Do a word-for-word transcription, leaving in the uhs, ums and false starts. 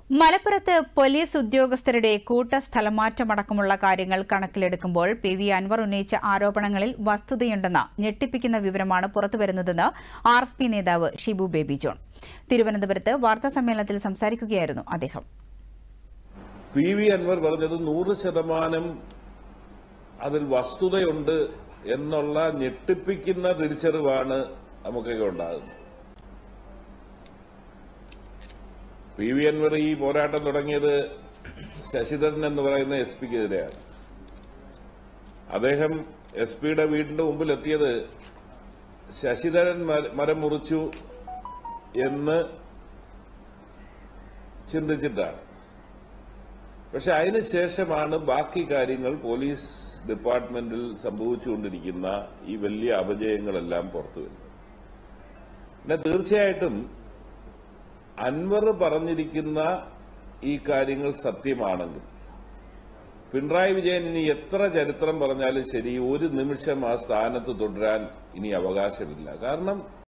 മലപ്പുറത്ത് പോലീസ് ഉദ്യോഗസ്ഥരുടെ കൂട്ട സ്ഥലമാറ്റമടക്കമുള്ള കാര്യങ്ങൾ കണക്കിലെടുക്കുമ്പോൾ പി വി അൻവർ ഉന്നയിച്ച ആരോപണങ്ങളിൽ വസ്തുതയുണ്ടെന്ന ഞെട്ടിപ്പിക്കുന്ന വിവരമാണ് പുറത്തുവരുന്നതെന്ന് ആർ എസ് പി നേതാവ് ഷിബു ബേബി ജോൺ തിരുവനന്തപുരത്ത് വാർത്താസമ്മേളനത്തിൽ സംസാരിക്കുകയായിരുന്നു അദ്ദേഹം. പി വി അൻവർ പറഞ്ഞത് നൂറ് ശതമാനം അതിൽ വസ്തുതയുണ്ട് എന്നുള്ള ഞെട്ടിപ്പിക്കുന്ന തിരിച്ചറിവാണ് നമുക്കൊക്കെ ഉണ്ടാകുന്നത്. പി വി അൻവർ ഈ പോരാട്ടം തുടങ്ങിയത് ശശിധരൻ എന്ന് പറയുന്ന എസ് പിക്കെതിരെയാണ്. അദ്ദേഹം എസ് പിയുടെ വീടിന്റെ മുമ്പിലെത്തിയത് ശശിധരൻ മരം മുറിച്ചു എന്ന് ചിന്തിച്ചിട്ടാണ്. പക്ഷെ അതിനുശേഷമാണ് ബാക്കി കാര്യങ്ങൾ പോലീസ് ഡിപ്പാർട്ട്മെന്റിൽ സംഭവിച്ചുകൊണ്ടിരിക്കുന്ന ഈ വലിയ അപജയങ്ങളെല്ലാം പുറത്തു വരുന്നത്. പിന്നെ തീർച്ചയായിട്ടും അൻവർ പറഞ്ഞിരിക്കുന്ന ഈ കാര്യങ്ങൾ സത്യമാണെങ്കിൽ പിണറായി വിജയൻ ഇനി എത്ര ചരിത്രം പറഞ്ഞാലും ശരി, ഒരു നിമിഷം ആ സ്ഥാനത്ത് തുടരാൻ ഇനി അവകാശമില്ല. കാരണം